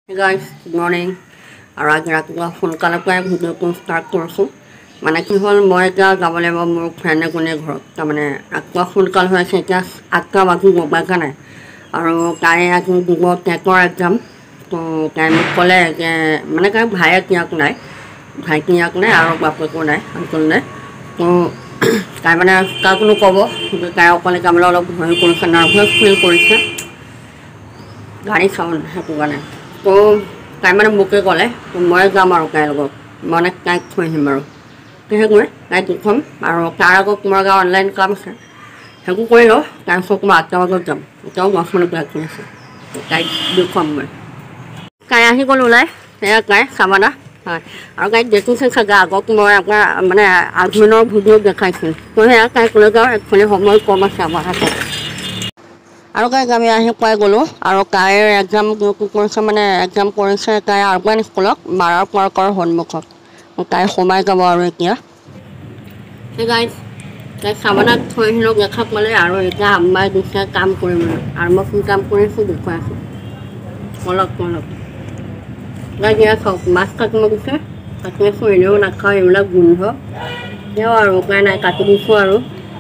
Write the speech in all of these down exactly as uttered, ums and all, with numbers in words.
Hey guys, good morning. আৰু আজি ৰাতিপুৱা সোনকালে পৰাই ভিডিঅ'টো ষ্টাৰ্ট কৰিছোঁ। মানে কি হ'ল মই এতিয়া যাব লাগিব মোৰ ফ্ৰেণ্ড এজনীৰ ঘৰত। তাৰমানে ৰাতিপুৱা সোনকাল হৈ আছে, এতিয়া আঠটা বাজি মোবাইলকা নাই আৰু তাই আজি দিব টেটৰ এক্সাম। তো তাই মোক ক'লে যে মানে তাই ভায়েক ইয়াক নাই ভাইটি ইয়াক নাই আৰু বাপেকো নাই আংকল নাই। তো তাই মানে কাকো নক'ব, কিন্তু তাই অকলে যাবলৈ অলপ ভয় কৰিছে, নাৰ্ভাছ ফিল কৰিছে, গাড়ী চাউণ্ড সেইটো কাৰণে। তো তাই মানে মোকে ক'লে মই যাম আৰু তাইৰ লগত, মানে তাইক থৈ আহিম আৰু সেইটোৱে তাইক দেখুৱাম। আৰু তাৰ আগত তোমাৰ গাঁও অনলাইন কাম আছে, সেইটো কৰি লওঁ। তাৰপিছত মই আঠটা বজাত যাম, এতিয়াও দহ মিনিট বাকী আছে, তাইক দেখুৱাম মই। তাই আহি গ'ল ওলাই, সেয়া তাই চাবানা হয়। আৰু তাইক দেখিছে চাগে আগত মই আপোনাৰ মানে আধুনিকৰ ভিডিঅ' দেখাইছোঁ। তো সেয়া তাইক লৈ যাওঁ, একচুৱেলি সময় কম আছে আমাৰ হাতত। আৰু তাইক আমি আহি পাই গ'লোঁ। আৰু তাইৰ এক্সাম কি কৰিছে মানে এক্সাম কৰিছে তাই আৰবান স্কুলত মাৰাৰ পাৰ্কৰ সন্মুখত। তাই সোমাই যাব আৰু এতিয়া সেই গাইজ তাইক চাবানাত থৈ আহিলোঁ দেখা পালে। আৰু এতিয়া আম্মাই দিছে কাম কৰিবলৈ, আৰু মই কি কাম কৰিছোঁ দেখুৱাই আছোঁ। অলপ অলপ গাইজ এয়া চাওক, মাছ কাটিব দিছে, কাটি আছোঁ। এনেও নাখাওঁ এইবিলাক গোন্ধ, তেওঁ আৰু উপায় নাই কাটি দিছোঁ। আৰু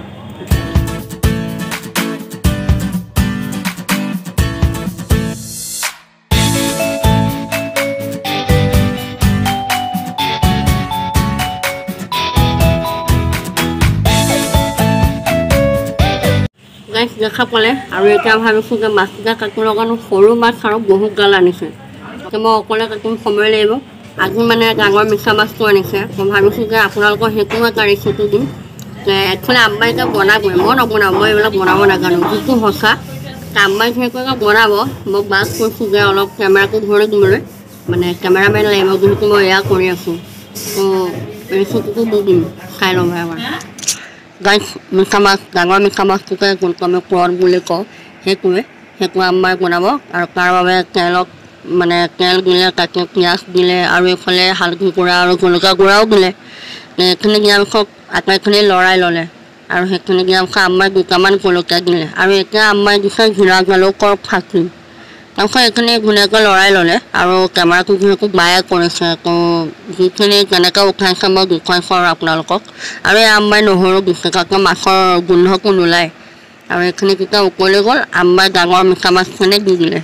গাইজ দেখা পালে। আৰু এতিয়া ভাবিছোঁ যে মাছকেইটা কাটি লগানো সৰু মাছ আৰু বহুত গাল আনিছে, এতিয়া মই অকলে কাটিম, সময় লাগিব। আজি মানে ডাঙৰ মিছা মাছটো আনিছে। মই ভাবিছোঁ যে আপোনালোকৰ সেইটোও এটা ৰেচিপি দিম। যে একচুৱেলি আম্মাই এতিয়া বনাবই, মই নবনাওঁ, মই এইবিলাক বনাব নাজানো, যিটো সঁচা। আম্মাই যিহেতু বনাব, মই বাক কৈছোঁ যে অলপ কেমেৰাটো ধৰি দিবলৈ, মানে কেমেৰামেন লাগিব, যিহেতু মই এয়া কৰি আছোঁ। তো ৰেচিপিটো দি দিম, চাই ল'ব এবাৰ। গাইজ মিছা মাছ, ডাঙৰ মিছা মাছটোকে যোনটো আমি ক্ৰল বুলি কওঁ, সেইটোৱে সেইটো আম্মাই বনাব। আৰু তাৰ বাবে তেলত মানে তেল দিলে, তাতে পিঁয়াজ দিলে, আৰু এইফালে হালধি গুড়া আৰু জলকীয়া গুড়াও দিলে। এইখিনি দিয়াৰ পিছত আটাইখিনি লৰাই ল'লে, আৰু সেইখিনি দিয়াৰ পিছত আম্মাই দুটামান জলকীয়া দিলে, আৰু এতিয়া আম্মাই দিছে জিৰা জালুকৰ ফাঁকি। তাৰপিছত এইখিনি ধুনীয়াকৈ লৰাই ল'লে। আৰু কেমেৰাটো যিহেতু বায়ে কৰিছে, তো যিখিনি কেনেকৈ উঠাইছে মই দেখুৱাইছোঁ আৰু আপোনালোকক। আৰু এই আম্মাই নহৰু দিছে, তাতে মাছৰ গোন্ধটো নোলায়। আৰু এইখিনি যেতিয়া উকলি গ'ল, আম্মাই ডাঙৰ মিছা মাছখিনি দি দিলে।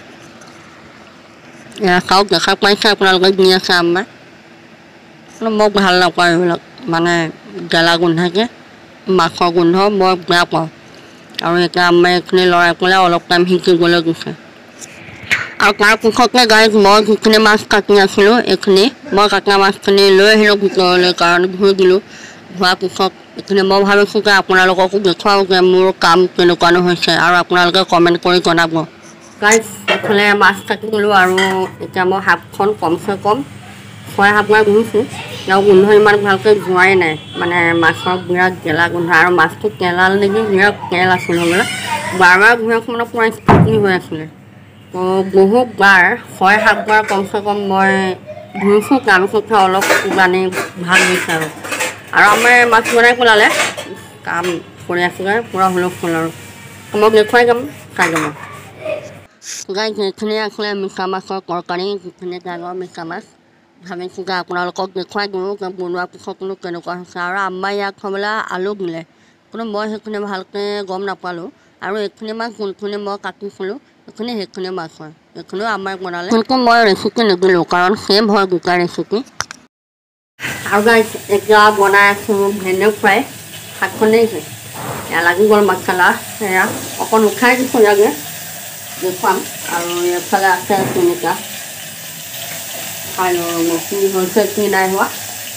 এয়া চাওক, দেখা পাইছে আপোনালোকে দি আছে আম্মাই। মোক ভাল নাপাওঁ এইবিলাক, মানে গেলা গোন্ধাকে মাছৰ গোন্ধ মই বেয়া পাওঁ। আৰু এতিয়া আম্মাই এইখিনি লৰাই পেলাই অলপ টাইম সিজিবলৈ দিছে। আৰু তাৰপিছতে গাইজ মই যিখিনি মাছ কাটি আছিলোঁ, এইখিনি মই কাটা মাছখিনি লৈ আহিলোঁ ভিতৰলৈ, কাৰণ ধুই দিলোঁ। ধোৱাৰ পিছত এইখিনি মই ভাবিছোঁ যে আপোনালোককো দেখুৱাওঁ যে মোৰ কাম কেনেকুৱানো হৈছে, আৰু আপোনালোকে কমেণ্ট কৰি জনাব। গাইজ এইফালে মাছ কাটি দিলোঁ, আৰু এতিয়া মই হাতখন কমচে কম ছয় সাতবাৰ ধুইছোঁ, তেওঁ গোন্ধ ইমান ভালকৈ যোৱাই নাই। মানে মাছৰ বিৰাট গেলা গোন্ধ, আৰু মাছটো তেলাল নেকি, বিৰাট তেল আছিল হ'বলৈ। বাৰ বাৰ ধুই আছোঁ, মানে পূৰা স্পৰ্টি হৈ আছিলে। তো বহুতবাৰ ছয় সাতবাৰ কমচে কম মই ধুইছোঁ, তাৰপিছতহে অলপ পানী ভাল হৈছে। আৰু আৰু আমাৰ মাছ বনাই পেলালে, কাম কৰি আছিলে পূৰা হুলস্থুল। আৰু মই দেখুৱাই যাম, চাই যাব। গাইজ এইখিনি আছিলে মিছা মাছৰ তৰকাৰী, যিখিনি ডাঙৰ মিছা মাছ। ভাবিছোঁ যে আপোনালোকক দেখুৱাই দিওঁ যে বনোৱাৰ পিছতনো কেনেকুৱা হৈছে। আৰু আম্মাই ইয়াক হ'বলৈ আলু দিলে, কিন্তু মই সেইখিনি ভালকৈ গম নাপালোঁ। আৰু এইখিনি মাছ যোনখিনি মই কাটিছিলোঁ, এইখিনি সেইখিনি মাছ হয়, এইখিনিও আম্মাই বনালে, কিন্তু মই ৰেচিপি নিদিলোঁ, কাৰণ ছেম হয় দুটা ৰেচিপি। আৰু গাইজ এতিয়া বনাই আছোঁ ভেন্দি ফ্ৰাই, শাকখনেই যে এয়া লাগি গ'ল মছলা, সেয়া অকণ উঠাই দিছোঁ লাগে দেখুৱাম। আৰু এইফালে আছে তিনিটা, খাই লওঁ কি হৈছে কি নাই হোৱা।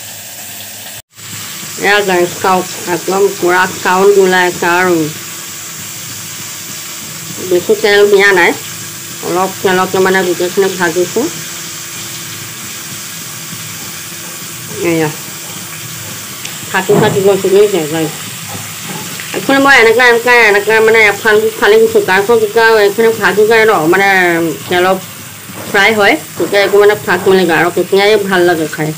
এয়া গাইজ চাওক, একদম পূৰা চাউল ওলাই আছে, আৰু বেছি তেল দিয়া নাই, অলপ তেলতে মানে গোটেইখিনি ভাজিছোঁ। এয়া কাটি কাটি গৈছোঁ গৈছে গাইজ। একচুৱেলি মই এনেকৈ এনেকৈ এনেকৈ মানে এফাল ফালি দিছোঁ, তাৰপিছত যেতিয়া এইখিনি ভাজি যায় ন, মানে তেলত ফ্ৰাই হয়, তেতিয়া একো মানে ফাঁক মেলেগা, আৰু তেতিয়াই ভাল লাগে খাই।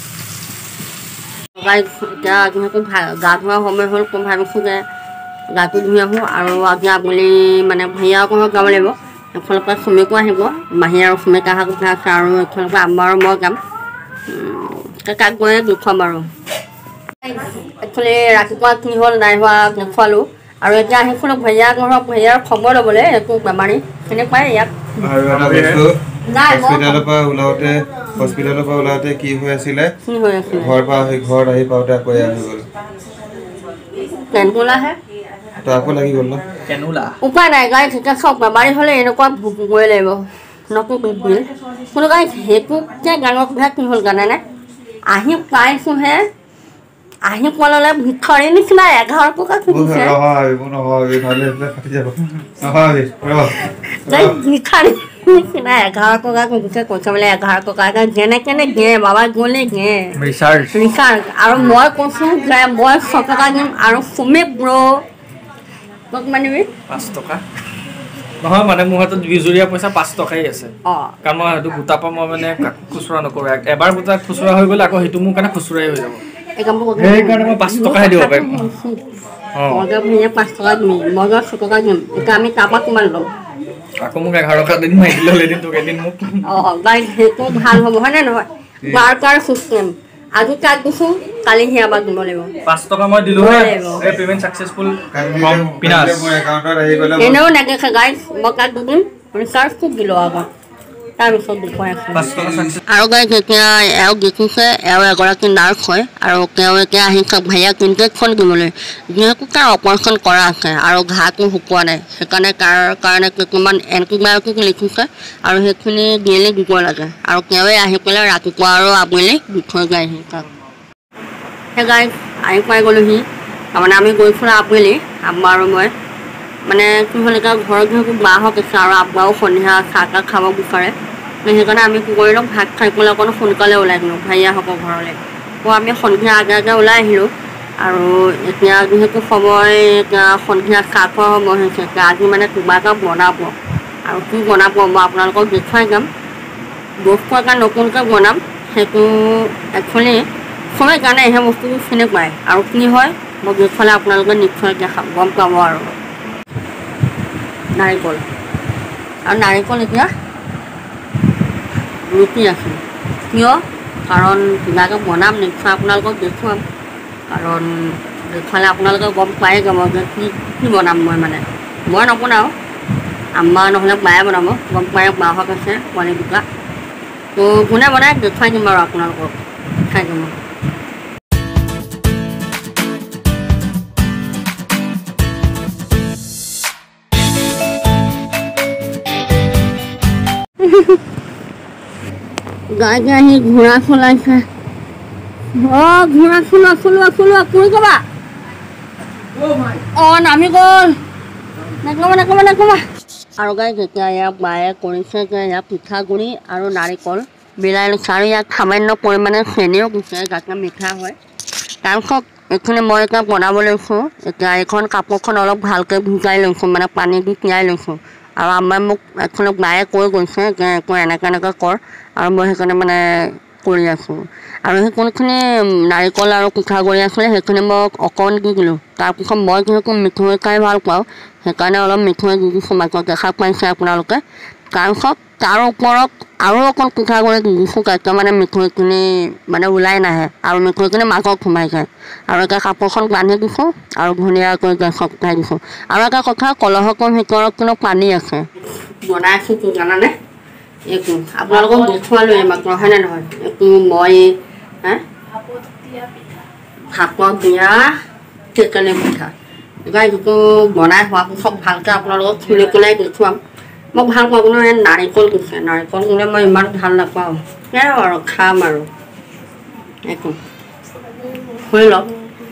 গাইজ এতিয়া যিহেতু গা ধোৱা সময় হ'ল, তো ভাবিছোঁ যে গাটো ধুই আহোঁ। আৰু আজি আবেলি মানে ভূঞা ঘৰত যাব লাগিব, এফালৰ পৰা চুমিকো আহিব মাহী আৰু চুমিকা অহা কথা আছে আৰু এফালৰ পৰা আম্মা আৰু মই যাম কাক গৈ দেখুৱাম আৰু একচুৱেলি ৰাতিপুৱা কি হ'ল নাই হোৱা দেখুৱালোঁ আৰু এতিয়া আহিছিলোঁ ভৈয়া ঘৰৰ ভৈয়াৰ খবৰ ল'বলৈ একো বেমাৰী চিনি পায় ইয়াত হস্পিটেলৰ পৰা ওলাওঁতে হস্পিটেলৰ পৰা ওলাওঁতে কি হৈ আছিলে ঘৰ পৰা আহি ঘৰত আহি পাওঁতে আকৌ এয়া হৈ গ'ল কেনুলাহে তো আকৌ লাগি গ'ল ন কেনুলা উপায় নাই গাই তেতিয়া চব বেমাৰী হ'লে এনেকুৱা ভুগিবই লাগিব নকো বিল কোনো গাই সেইটোকে গাঙৰ কথা কি হ'ল জানেনে আহি পাইছোঁহে আহি পোৱালৈ ভিতৰি নিচিনা এঘাৰ টকা খুজিছে ভিতৰি নিচিনা এঘাৰ টকা খুজিছে কৈছে বোলে এঘাৰ টকা এটা যেনে কেনে গে বাবা গ'লে গে ৰিচাৰ্জ ৰিচাৰ্জ আৰু মই কৈছোঁ যে মই ছয় টকা দিম আৰু চুমি ব্ৰ মোক মানিবি পাঁচ টকা নহয় মানে মোৰ হাতত বিজুৰীয়া পইচা পাঁচ টকাই আছে অঁ কাৰণ মই সেইটো গোটা পৰা মই মানে খুচুৰা নকৰোঁ এবাৰ গোটা খুচুৰা হৈ গ'লে আকৌ সেইটো মোৰ কাৰণে খুচুৰাই হৈ যাব সেইকাৰণে মই পাঁচ টকাহে দিব পাৰিম মই পাঁচ টকা দিম মই ছয় টকা দিম এতিয়া আমি তাৰপৰা কিমান ল'ম আকৌ মোক এঘাৰ টকা দিন মাৰি দিলে হ'ল এদিন তোক এদিন মোক অঁ গাড়ী সেইটো ভাল হ'ব হয়নে নহয় বাৰটাৰ চিষ্টেম আজি তাক দিছোঁ কালি সেয়া বাদ দিব লাগিব পাঁচ টকা মই দিলোঁ এই পে'মেণ্ট ছাকচেছফুল এনেও নেদেখে গাড়ী মই তাক দি দিম ৰিচাৰ্জ খুব দিলোঁ আগত তাৰপিছত দেখুৱাই আছোঁ আৰু গাড়ী এতিয়া এওঁ দেখিছে এওঁ এগৰাকী নাৰ্ছ হয় আৰু তেওঁ এতিয়া আহিছে ভাইয়াক ইনজেকশ্যন দিবলৈ যিহেতু তাৰ অপাৰেশ্যন কৰা আছে আৰু ঘাটো শুকোৱা নাই সেইকাৰণে তাৰ কাৰণে কিছুমান এণ্টিবায়'টিক লিখিছে আৰু সেইখিনি ডেইলি দিব লাগে আৰু তেওঁৱে আহি পেলাই ৰাতিপুৱা আৰু আবেলি দি থৈ যায়হি তাক সেই গাড়ী আহি পাই গ'লোহি তাৰমানে আমি গৈছিলোঁ আবেলি আম্মা আৰু মই মানে কি হ'ল এতিয়া ঘৰত যিহেতু বাহঁত আছে আৰু আব্বাও সন্ধিয়া চাহ তাহ খাব বিচাৰে সেইকাৰণে আমি কি কৰিলোঁ ভাত খাই পেলাই অকণ সোনকালে ওলাই দিলোঁ ভাইয়াহঁতৰ ঘৰলৈ তো আমি সন্ধিয়া আগে আগে ওলাই আহিলোঁ আৰু এতিয়া যিহেতু সময় এতিয়া সন্ধিয়া চাহ খোৱা সময় হৈছে এতিয়া আজি মানে কিবা এটা বনাব আৰু কি বনাব মই আপোনালোকক দেখুৱাই যাম বস্তু এটা নতুনকৈ বনাম সেইটো একচুৱেলি চবেই জানে সেই বস্তুটো চিনি পায় আৰু কি হয় মই দেখুৱালে আপোনালোকে নিশ্চয় দেখা গম পাব আৰু নাৰিকল আৰু নাৰিকল এতিয়া ৰুটি আছে কিয় কাৰণ কিবাকৈ বনাম নিশ্চয় আপোনালোকক দেখুৱাম কাৰণ দেখুৱালে আপোনালোকে গম পায়ে যাব যে কি কি বনাম মই মানে মই নবনাওঁ আম্মা নহ'লে মায়ে বনাব গম পায়ে বাহঁত আছে পোৱালি দুটা তো কোনে বনাই দেখুৱাই দিম আৰু আপোনালোকক দেখাই দিম গাড়ী আহি ঘোঁৰা চলাইছে অঁ ঘোঁৰা চলোৱা চলোৱা চলোৱা কৈ যাবা অঁ নামি গ'ল নাকলবা নাকলবা নাকলবা আৰু গাড়ী যেতিয়া ইয়াক বায়ে কৰিছে যে ইয়াক পিঠাগুড়ি আৰু নাৰিকল মিলাই লৈছে আৰু ইয়াক সামান্য পৰিমাণে চেনিও দিছে যাতে মিঠা হয় তাৰপিছত এইখিনি মই এতিয়া বনাব লৈছোঁ এতিয়া এইখন কাপোৰখন অলপ ভালকৈ ভিজাই লৈছোঁ মানে পানী দি তিয়াই লৈছোঁ আৰু আমাৰ মোক একচুৱেলি মায়ে কৈ গৈছে যে একো এনেকৈ এনেকৈ কৰ আৰু মই সেইকাৰণে মানে কৰি আছোঁ আৰু সেই কোনখিনি নাৰিকল আৰু পিঠাগুড়ি আছিলে সেইখিনি মই অকণ দি দিলোঁ তাৰপিছত মই যিহেতু মিঠৈ খাই ভাল পাওঁ সেইকাৰণে অলপ মিঠৈ দি দিছোঁ মাজত দেখা পাইছে আপোনালোকে তাৰপিছত তাৰ ওপৰত আৰু অকণ পিঠাগুড়ি দি দিছোঁ তেতিয়া মানে মিঠৈখিনি মানে ওলাই নাহে আৰু মিঠৈখিনি মাজত সোমাই যায় আৰু এতিয়া কাপোৰখন বান্ধি দিছোঁ আৰু ধুনীয়াকৈ গেছত উঠাই দিছোঁ আৰু এটা কথা কলহৰ ভিতৰত কিন্তু পানী আছে বনাই আছোঁ কি জানানে একো আপোনালোকক দেখুৱালোঁ এইমাত্ৰ হয়নে নহয় একো মই ভাপত দিয়া টেকেলি পিঠা এতিয়া যিটো বনাই হোৱা পিছত ভালকৈ আপোনালোকক খুলি পেলাই দেখুৱাম মই ভাল পাওঁ কিন্তু এই নাৰিকল দিছে নাৰিকল দিলে মই ইমান ভাল নাপাওঁ সেয়াই আৰু খাম আৰু একো খুলি লওক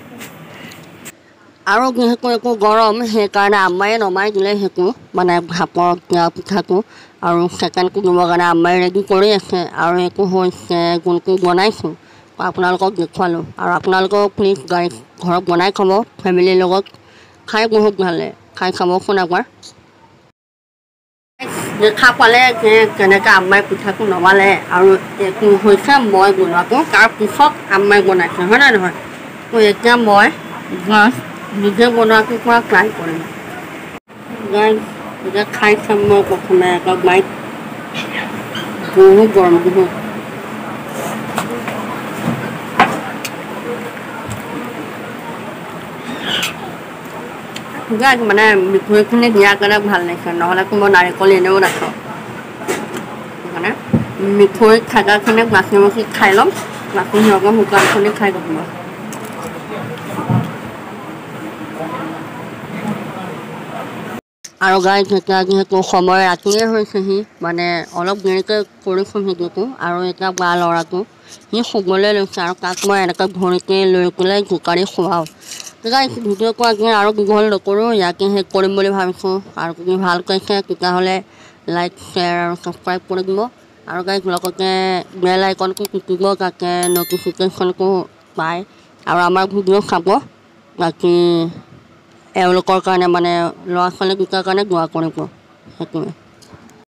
আৰু যিহেতু একো গৰম সেইকাৰণে আম্মায়ে নমাই দিলে সেইটো মানে ভাপত দিয়া পিঠাটো আৰু ছেকেণ্ডটো দিবৰ কাৰণে আম্মাই ৰেডি কৰি আছে আৰু এইটো হৈছে যোনটো বনাইছোঁ আপোনালোকক দেখুৱালোঁ আৰু আপোনালোকেও প্লিজ গাড়ী ঘৰত বনাই খাব ফেমিলিৰ লগত খাই বহুত ভাল লাগে খাই চাবচোন এবাৰ দেখা পালে যে কেনেকৈ আম্মাই পিঠাটো নমালে আৰু এইটো হৈছে মই বনোৱাটো তাৰপিছত আম্মাই বনাইছে হয় নে নহয় তো এতিয়া মই জাষ্ট নিজে বনোৱাটোৰ পৰা ট্ৰাই কৰিম গাইজ এতিয়া খাই চাম মই প্ৰথমে এটা বাইট বহুত গৰম বহুত মানে মিঠৈখিনি দিয়াৰ কাৰণে ভাল লাগিছে নহ'লেতো মই নাৰিকল এনেও নাখাওঁ মানে মিঠৈ থাকাখিনি মাখি মাখি খাই ল'ম বাকী সিহঁতৰ শুকানখিনি খাই ল'ম মই আৰু গাই এতিয়া যিহেতু সময় ৰাতিয়ে হৈছেহি মানে অলপ দেৰিকৈ কৰিছোঁ ভিডিঅ'টো আৰু এতিয়া বা ল'ৰাটো সি শুবলৈ লৈছে আৰু তাক মই এনেকৈ ভৰিতে লৈ পেলাই জোকাৰি খুৱাওঁ গাই ভিডিঅ'টো আজি আৰু দীঘল নকৰোঁ ইয়াকে শেষ কৰিম বুলি ভাবিছোঁ আৰু যদি ভাল পাইছে তেতিয়াহ'লে লাইক শ্বেয়াৰ আৰু ছাবস্ক্ৰাইব কৰি দিব আৰু গাইজ লগতে বেল আইকনটো টিপিব তাতে নটিফিকেশ্যনটো পায় আৰু আমাৰ ভিডিঅ' চাব বাকী এওঁলোকৰ কাৰণে মানে ল'ৰা ছোৱালীকেইটাৰ কাৰণে দোৱা কৰিব সেইটোৱে